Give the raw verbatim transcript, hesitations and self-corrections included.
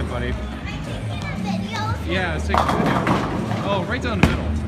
buddy. Videos. Yeah, let's take a video. Oh, right down the middle.